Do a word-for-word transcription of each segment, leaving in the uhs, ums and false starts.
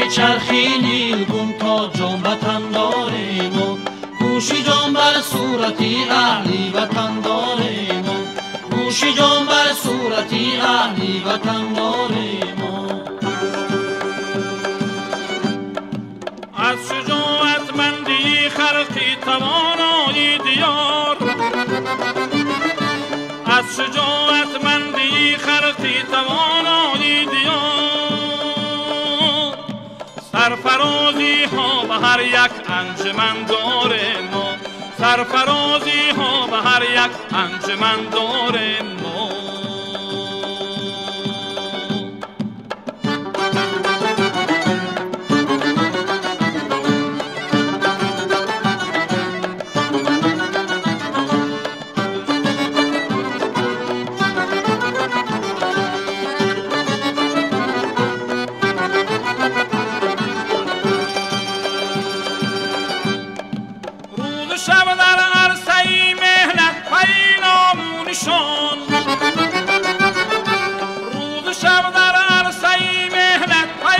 زیر چرخی نیلگون تا جان وطن داریم و گوشی جان بر صورتی اهلی وطن داریم و گوشی جان بر صورتی اهلی وطن داریم و از شجاعتمندی خلقی توانایی دیار، از شجاعتمندی خلقی توانایی دیار، سرفرازی ها به هر یک انجمن داره ما، سرفرازی ها به هر یک انجمن داره ما. شب در عرصه مهنت پی نامونشان، روز شب در عرصه مهنت پی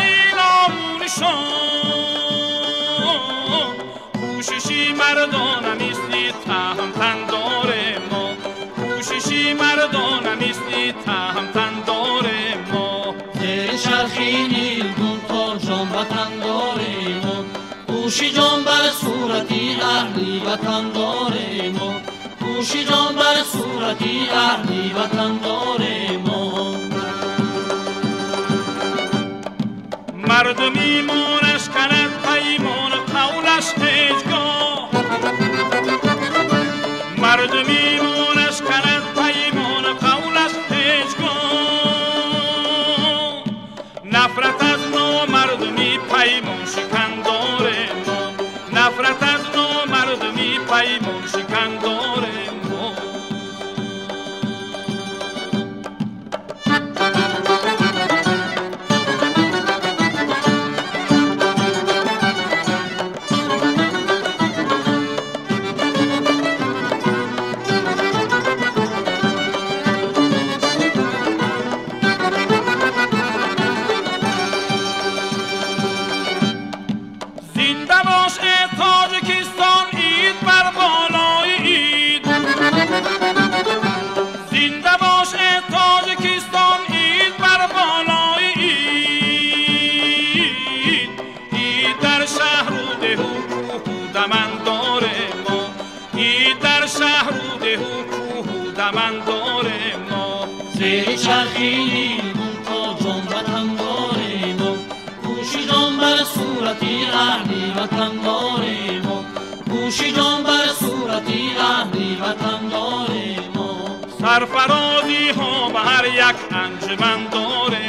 نامونشان، کوششی مردانه نیستی تهمتن داره ما، کوششی مردانه نیستی تهمتن داره ما. زیر چرخی نیلگون تا جان وطن داریم و گوشی جان بر صورتی اهلی وطن داریم و گوشی جان بر صورتی اهلی وطن داریم و مردمی مونش کند پیمان قولش هیچگاه، مردمی مونش کند پیمان قولش هیچگاه، نفرت از نامردمی پیمان شکن داره ما، نفرت از نامردمی پیمان شکن داره ما. زنده باش ای تاجیکستان اید بر بالای اید، زنده باش ای تاجیکستان اید بر بالای اید، اید در شهر و ده و کوه و دمن داره ما، اید در شهر و ده و کوه و دمن داره ما. زیر چرخی نیلگون تا جان وطن داریم و گوشی جان بر صورتی اهلی وطن داریم و گوشی جان بر صورتی اهلی وطن داریم و سرفرازی ها به هر یک انجمن داره